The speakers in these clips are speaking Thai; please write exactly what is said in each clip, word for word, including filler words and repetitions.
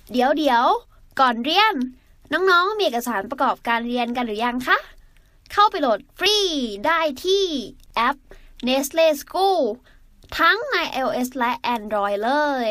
เดี๋ยวเดี๋ยวก่อนเรียนน้องๆมีเอกสารประกอบการเรียนกันหรือยังคะเข้าไปโหลดฟรีได้ที่แอป Nestle School ทั้งใน iOS และ Android เลย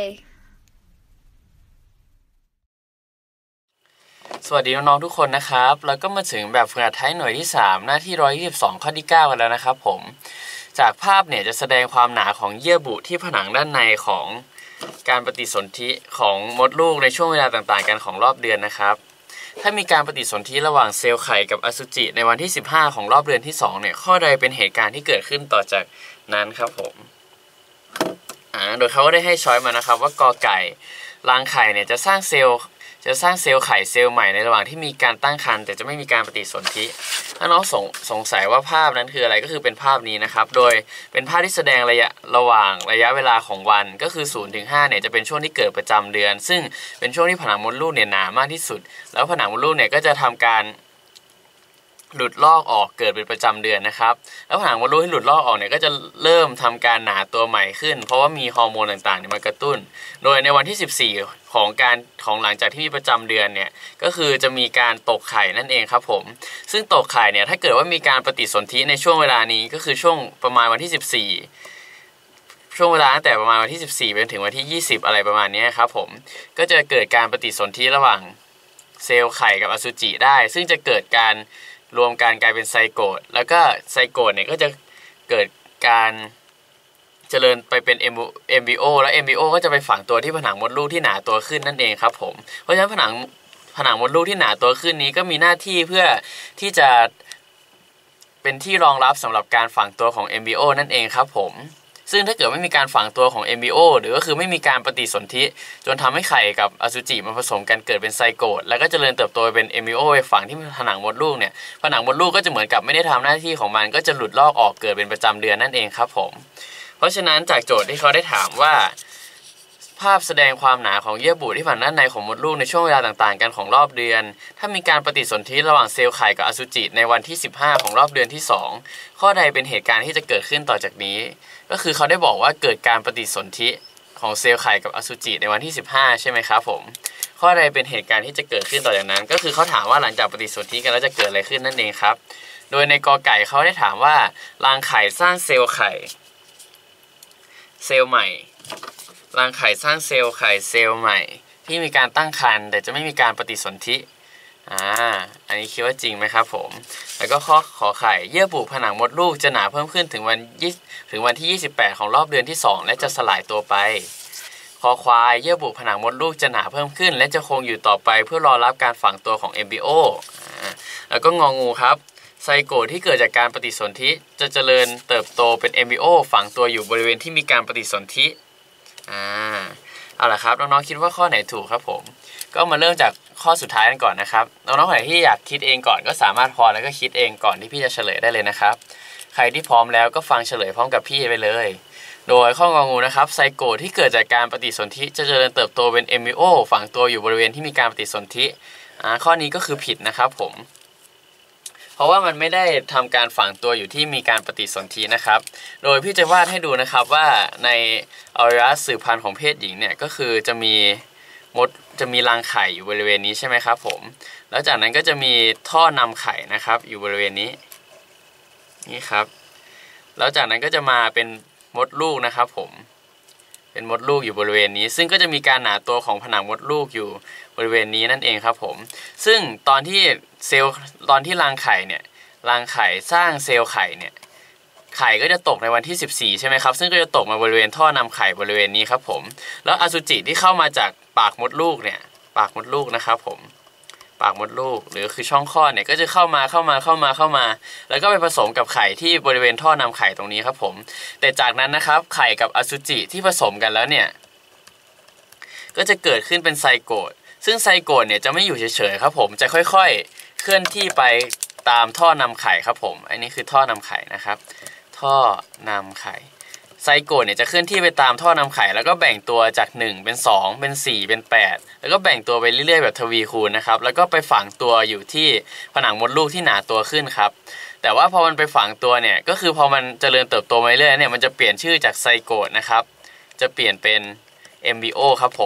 สวัสดีน้องๆทุกคนนะครับแล้วก็มาถึงแบบฝึกหัดไทยหน่วยที่สามหน้าที่หนึ่งร้อยยี่สิบสองข้อที่เก้ากันแล้วนะครับผมจากภาพเนี่ยจะแสดงความหนาของเยื่อบุที่ผนังด้านในของการปฏิสนธิของมดลูกในช่วงเวลาต่างๆกันของรอบเดือนนะครับถ้ามีการปฏิสนธิระหว่างเซลล์ไข่กับอสุจิในวันที่สิบห้าของรอบเดือนที่สองเนี่ยข้อใดเป็นเหตุการณ์ที่เกิดขึ้นต่อจากนั้นครับผมอ่าโดยเขาก็ได้ให้ช้อยมานะครับว่ากอไก่รังไข่เนี่ยจะสร้างเซลล์จะสร้างเซลล์ไข่เซลล์ใหม่ในระหว่างที่มีการตั้งครรภ์แต่จะไม่มีการปฏิสนธิถ้าน้องสงสงสัยว่าภาพนั้นคืออะไรก็คือเป็นภาพนี้นะครับโดยเป็นภาพที่แสดงระยะระหว่างระยะเวลาของวันก็คือศูนย์ถึงห้าเนี่ยจะเป็นช่วงที่เกิดประจำเดือนซึ่งเป็นช่วงที่ผนังมดลูกเนี่ยหนามากที่สุดแล้วผนังมดลูกเนี่ยก็จะทำการหลุดลอกออกเกิดเป็นประจำเดือนนะครับแล้วผนังมดลูกที่หลุดลอกออกเนี่ยก็จะเริ่มทำการหนาตัวใหม่ขึ้นเพราะว่ามีฮอร์โมนต่างๆเนี่ยมากระตุ้นโดยในวันที่สิบสี่ของการของหลังจากที่มีประจำเดือนเนี่ยก็คือจะมีการตกไข่นั่นเองครับผมซึ่งตกไข่เนี่ยถ้าเกิดว่ามีการปฏิสนธิในช่วงเวลานี้ก็คือช่วงประมาณวันที่สิบสี่ช่วงเวลาตั้งแต่ประมาณวันที่สิบสี่ไปถึงวันที่ยี่สิบอะไรประมาณนี้ครับผมก็จะเกิดการปฏิสนธิระหว่างเซลล์ไข่กับอสุจิได้ซึ่งจะเกิดการรวมกันกลายเป็นไซโกตแล้วก็ไซโกตเนี่ยก็จะเกิดการเจริญไปเป็นเอ็มบีโอแล้วเอ็มบีโอก็จะไปฝังตัวที่ผนังมดลูกที่หนาตัวขึ้นนั่นเองครับผมเพราะฉะนั้นผนังผนังมดลูกที่หนาตัวขึ้นนี้ก็มีหน้าที่เพื่อที่จะเป็นที่รองรับสำหรับการฝังตัวของเอ็มบีโอนั่นเองครับผมซึ่งถ้าเกิดไม่มีการฝังตัวของเอ็มบีโอหรือก็คือไม่มีการปฏิสนธิจนทำให้ไข่กับอสุจิมาผสมกันเกิดเป็นไซโกตแล้วก็เจริญเติบโตเป็นเอ็มบีโอไปฝังที่ผนังมดลูกเนี่ยผนังมดลูกก็จะเหมือนกับไม่ได้ทำหน้าที่ของมันก็จะหลุดลอกออกเกิดเป็นประจำเดือนนั่นเองครับผมเพราะฉะนั้นจากโจทย์ที่เขาได้ถามว่าภาพแสดงความหนาของเยื่อบุที่ผนังด้านในของมดลูกในช่วงเวลาต่างๆกันของรอบเดือนถ้ามีการปฏิสนธิระหว่างเซลล์ไข่กับอสุจิในวันที่สิบห้าของรอบเดือนที่สองข้อใดเป็นเหตุการณ์ที่จะเกิดขึ้นต่อจากนี้ก็คือเขาได้บอกว่าเกิดการปฏิสนธิของเซลล์ไข่กับอสุจิในวันที่สิบห้าใช่ไหมครับผมข้อใดเป็นเหตุการณ์ที่จะเกิดขึ้นต่อจากนั้นก็คือเขาถามว่าหลังจากปฏิสนธิกันแล้วจะเกิดอะไรขึ้นนั่นเองครับโดยในกอไก่เขาได้ถามว่ารังไข่สร้างเซลล์ไข่เซลล์ใหม่รังไข่สร้างเซลล์ไข่เซลล์ใหม่ที่มีการตั้งครรภ์แต่จะไม่มีการปฏิสนธิอ่าอันนี้คิดว่าจริงไหมครับผมแล้วก็ข้อขอไข่เยื่อบุผนังมดลูกจะหนาเพิ่มขึ้นถึงวันยี่ถึงวันที่ยี่สิบแปดของรอบเดือนที่สองและจะสลายตัวไปคอควายเยื่อบุผนังมดลูกจะหนาเพิ่มขึ้นและจะคงอยู่ต่อไปเพื่อรอรับการฝังตัวของเอมบริโออ่าแล้วก็งองูครับไซโกตที่เกิดจากการปฏิสนธิจะเจริญเติบโตเป็นเอมบริโอฝังตัวอยู่บริเวณที่มีการปฏิสนธิอ่าเอาล่ะครับน้องๆคิดว่าข้อไหนถูกครับผมก็มาเริ่มจากข้อสุดท้ายกันก่อนนะครับน้องๆคนไหนที่อยากคิดเองก่อนก็สามารถพอแล้วก็คิดเองก่อนที่พี่จะเฉลยได้เลยนะครับใครที่พร้อมแล้วก็ฟังเฉลยพร้อมกับพี่ไปเลยโดยข้ององูนะครับไซโกตที่เกิดจากการปฏิสนธิจะเจริญเติบโตเป็นเอมบริโอฝังตัวอยู่บริเวณที่มีการปฏิสนธิอ่าข้อนี้ก็คือผิดนะครับผมเพราะว่ามันไม่ได้ทำการฝังตัวอยู่ที่มีการปฏิสนธินะครับโดยพี่จะวาดให้ดูนะครับว่าในอวัยวะสืบพันธุ์ของเพศหญิงเนี่ยก็คือจะมีมดจะมีรังไข่อยู่บริเวณนี้ใช่ไหมครับผมแล้วจากนั้นก็จะมีท่อนำไข่นะครับอยู่บริเวณนี้นี่ครับแล้วจากนั้นก็จะมาเป็นมดลูกนะครับผมเป็นมดลูกอยู่บริเวณนี้ซึ่งก็จะมีการหนาตัวของผนังมดลูกอยู่บริเวณนี้นั่นเองครับผมซึ่งตอนที่เซลล์ตอนที่รังไข่เนี่ยรังไข่สร้างเซลล์ไข่เนี่ยไข่ก็จะตกในวันที่สิบสี่ใช่ไหมครับซึ่งก็จะตกมาบริเวณท่อนำไข่บริเวณนี้ครับผมแล้วอสุจิที่เข้ามาจากปากมดลูกเนี่ยปากมดลูกนะครับผมปากมดลูกหรือคือช่องคลอดเนี่ยก็จะเข้ามาเข้ามาเข้ามาเข้ามาแล้วก็ไปผสมกับไข่ที่บริเวณท่อนำไข่ตรงนี้ครับผมแต่จากนั้นนะครับไข่กับอสุจิที่ผสมกันแล้วเนี่ยก็จะเกิดขึ้นเป็นไซโกตซึ่งไซโกตเนี่ยจะไม่อยู่เฉยๆครับผมจะค่อยๆเคลื่อนที่ไปตามท่อนำไข่ครับผมอันนี้คือท่อนำไข่นะครับท่อนำไข่ไซโกตเนี่ยจะเคลื่อนที่ไปตามท่อนำไข่แล้วก็แบ่งตัวจากหนึ่งเป็นสองเป็นสี่เป็นแปดแล้วก็แบ่งตัวไปเรื่อยๆแบบทวีคูณนะครับแล้วก็ไปฝังตัวอยู่ที่ผนังมดลูกที่หนาตัวขึ้นครับแต่ว่าพอมันไปฝังตัวเนี่ยก็คือพอมันเจริญเติบโตมาเรื่อยๆเนี่ยมันจะเปลี่ยนชื่อจากไซโกตนะครับจะเปลี่ยนเป็นเอมบริโอครับผม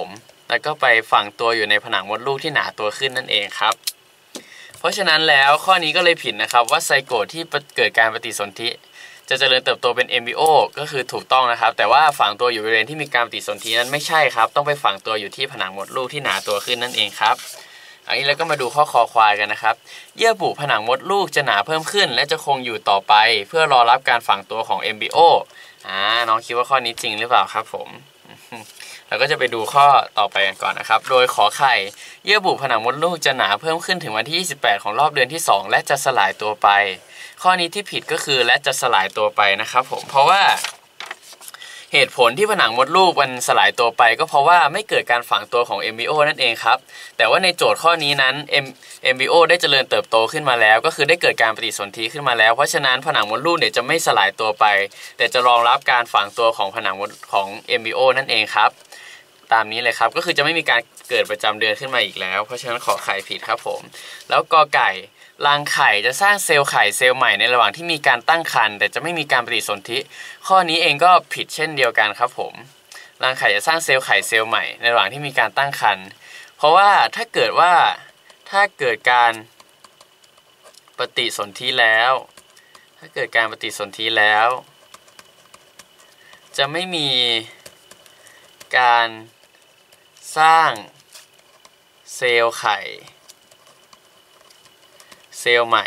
แล้วก็ไปฝังตัวอยู่ในผนังมดลูกที่หนาตัวขึ้นนั่นเองครับเพราะฉะนั้นแล้วข้อนี้ก็เลยผิดนะครับว่าไซโกตที่เกิดการปฏิสนธิจะเจริญเติบโตเป็นเอมบริโอก็คือถูกต้องนะครับแต่ว่าฝังตัวอยู่บริเวณที่มีการปฏิสนธินั้นไม่ใช่ครับต้องไปฝังตัวอยู่ที่ผนังมดลูกที่หนาตัวขึ้นนั่นเองครับอันนี้เราก็มาดูข้อคอควายกันนะครับเยื่อบุผนังมดลูกจะหนาเพิ่มขึ้นและจะคงอยู่ต่อไปเพื่อรอรับการฝังตัวของเอมบริโออ่าน้องคิดว่าข้อนี้จริงหรือเปล่าครับผมเราก็จะไปดูข้อต่อไปกันก่อนนะครับโดยขอไข่เยื่อบุผนังมดลูกจะหนาเพิ่มขึ้นถึงวันที่ยี่สิบแปดของรอบเดือนที่สองและจะสลายตัวไปข้อนี้ที่ผิดก็คือและจะสลายตัวไปนะครับผมเพราะว่าเหตุผลที่ผนังมดลูกมันสลายตัวไปก็เพราะว่าไม่เกิดการฝังตัวของเอมบริโอนั่นเองครับแต่ว่าในโจทย์ข้อนี้นั้นเอมบริโอได้เจริญเติบโตขึ้นมาแล้วก็คือได้เกิดการปฏิสนธิขึ้นมาแล้วเพราะฉะนั้นผนังมดลูกเนี่ยจะไม่สลายตัวไปแต่จะรองรับการฝังตัวของผนังมดของเอมบริโอนั่นเองครับตามนี้เลยครับก็คือจะไม่มีการเกิดประจำเดือนขึ้นมาอีกแล้วเพราะฉะนั้นขอไข่ผิดครับผมแล้วกอไก่รังไข่จะสร้างเซลล์ไข่เซลล์ใหม่ในระหว่างที่มีการตั้งครรภ์แต่จะไม่มีการปฏิสนธิข้อนี้เองก็ผิดเช่นเดียวกันครับผมรังไข่จะสร้างเซลล์ไข่เซลล์ใหม่ในระหว่างที่มีการตั้งครรภ์เพราะว่าถ้าเกิดว่าถ้าเกิดการปฏิสนธิแล้วถ้าเกิดการปฏิสนธิแล้วจะไม่มีการสร้างเซลล์ไข่เซลล์ใหม่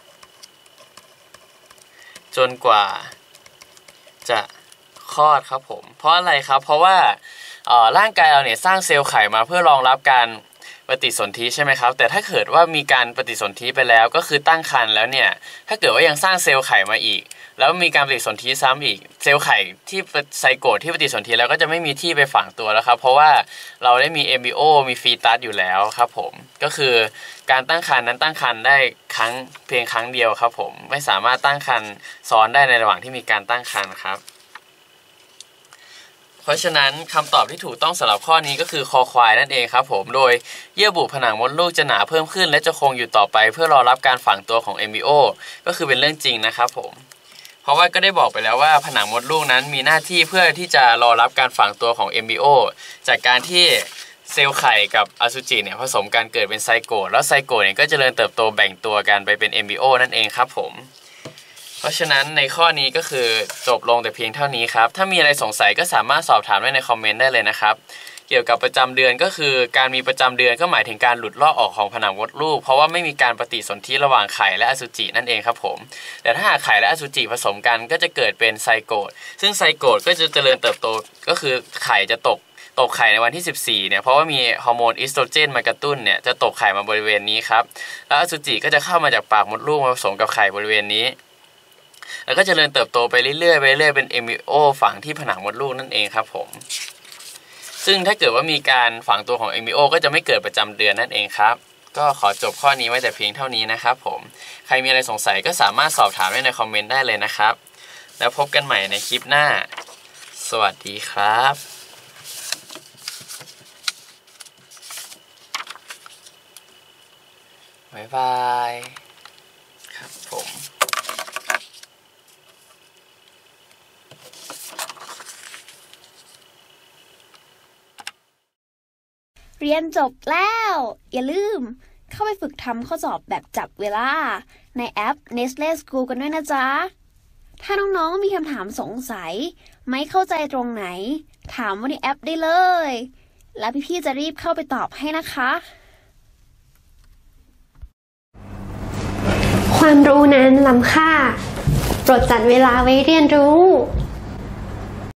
จนกว่าจะคลอดครับผมเพราะอะไรครับเพราะว่าร่างกายเราเนี่ยสร้างเซลล์ไข่มาเพื่อรองรับการปฏิสนธิใช่ไหมครับแต่ถ้าเกิดว่ามีการปฏิสนธิไปแล้วก็คือตั้งครรภ์แล้วเนี่ยถ้าเกิดว่ายังสร้างเซลล์ไข่มาอีกแล้วมีการปฏิสนธิซ้ำอีกเซลล์ไข่ที่ไซโกตที่ปฏิสนธิแล้วก็จะไม่มีที่ไปฝังตัวแล้วครับเพราะว่าเราได้มีเอมบริโอมีฟีตัสอยู่แล้วครับผมก็คือการตั้งครรภ์นั้นตั้งครรภ์ได้ครั้งเพียงครั้งเดียวครับผมไม่สามารถตั้งครรภ์ซ้อนได้ในระหว่างที่มีการตั้งครรภ์ครับเพราะฉะนั้นคำตอบที่ถูกต้องสำหรับข้อนี้ก็คือคอควายนั่นเองครับผมโดยเยื่อบุผนังมดลูกจะหนาเพิ่มขึ้นและจะคงอยู่ต่อไปเพื่อรอรับการฝังตัวของเอมบริโอก็คือเป็นเรื่องจริงนะครับผมเพราะว่าก็ได้บอกไปแล้วว่าผนังมดลูกนั้นมีหน้าที่เพื่อที่จะรอรับการฝังตัวของเอมบริโอจากการที่เซลล์ไข่กับอสุจิเนี่ยผสมกันเกิดเป็นไซโกตแล้วไซโกตเนี่ยก็เจริญเติบโตแบ่งตัวกันไปเป็นเอมบริโอนั่นเองครับผมเพราะฉะนั้นในข้อนี้ก็คือจบลงแต่เพียงเท่านี้ครับถ้ามีอะไรสงสัยก็สามารถสอบถามได้ในคอมเมนต์ได้เลยนะครับเกี่ยวกับประจำเดือนก็คือการมีประจำเดือนก็หมายถึงการหลุดลอกออกของผนังมดลูกเพราะว่าไม่มีการปฏิสนธิระหว่างไข่และอสุจินั่นเองครับผมแต่ถ้าหากไข่และอสุจิผสมกันก็จะเกิดเป็นไซโกตซึ่งไซโกตก็จะเจริญเติบโตก็คือไข่จะตกตกไข่ในวันที่สิบสี่เนี่ยเพราะว่ามีฮอร์โมนอีสโตรเจนมากระตุ้นเนี่ยจะตกไข่มาบริเวณนี้ครับแล้วอสุจิก็จะเข้ามาจากปากมดลูกมาผสมกับไข่บริเวณนี้แล้วก็เจริญเติบโตไปเรื่อยๆไปเรื่อยๆเป็นเอมบริโอฝังที่ผนังมดลูกนั่นเองครับผมซึ่งถ้าเกิดว่ามีการฝังตัวของเอมบริโอก็จะไม่เกิดประจำเดือนนั่นเองครับก็ขอจบข้อนี้ไว้แต่เพียงเท่านี้นะครับผมใครมีอะไรสงสัยก็สามารถสอบถามได้ในคอมเมนต์ได้เลยนะครับแล้วพบกันใหม่ในคลิปหน้าสวัสดีครับบ๊ายบายครับผมเรียนจบแล้วอย่าลืมเข้าไปฝึกทำข้อสอบแบบจับเวลาในแอป Nestle School กันด้วยนะจ๊ะถ้าน้องๆมีคำถามสงสัยไม่เข้าใจตรงไหนถามว่าในแอปได้เลยแล้วพี่ๆจะรีบเข้าไปตอบให้นะคะความรู้นั้นล้ำค่าโปรดจัดเวลาไว้เรียนรู้